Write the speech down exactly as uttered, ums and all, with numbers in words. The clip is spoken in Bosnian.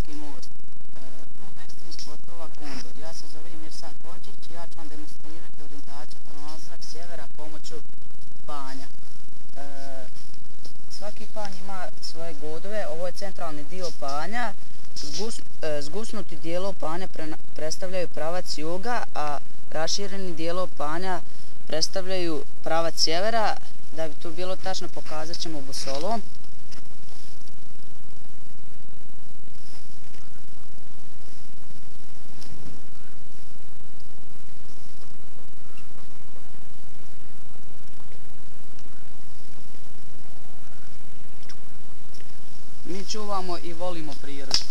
Slavonski most. Klub ekstremnih sportova Kondor. Ja se zovem Mirsad Hođić i ja ću vam demonstrirati orijentaciju pronalazak sjevera pomoću panja. E, svaki panj ima svoje godove, ovo je centralni dio panja. Zgus, e, zgusnuti dijelov panja pre, predstavljaju pravac juga, a rašireni dijelov panja predstavljaju pravac sjevera. Da bi to bilo tačno, pokazat ćemo busolom. Mi čuvamo i volimo prirodu.